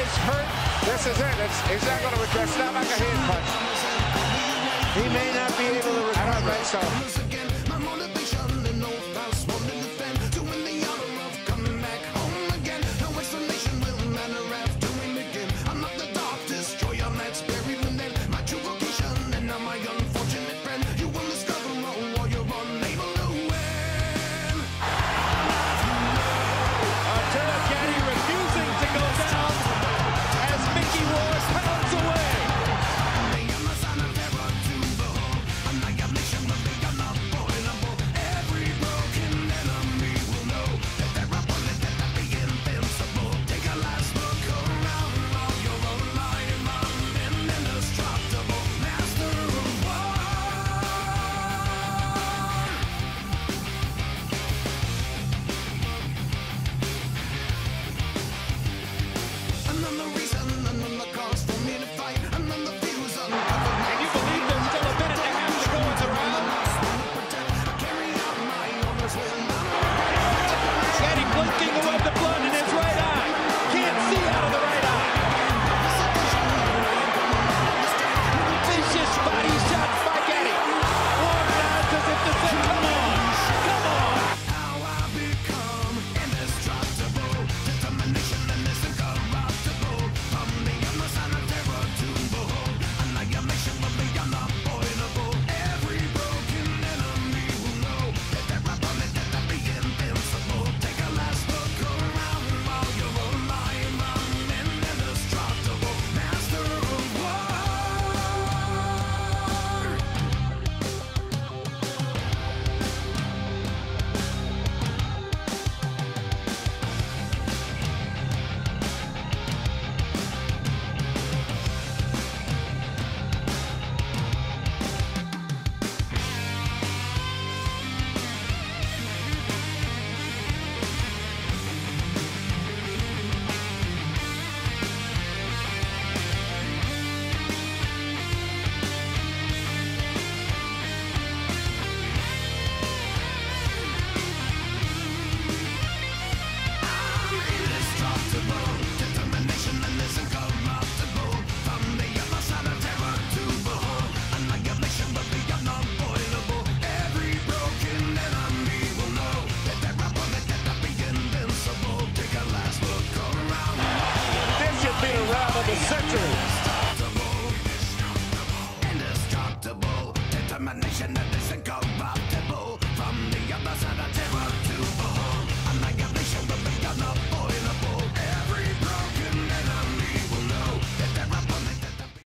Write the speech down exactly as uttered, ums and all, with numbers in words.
is hurt. This is it. It's, he's not going to regress. It's not like a hand punch. He may not be able to recover. I don't think so. Arturo Gatti refusing to go down as Micky Ward pounds away. The century. Indestructible, determination that is incorruptible. From the other side of terror.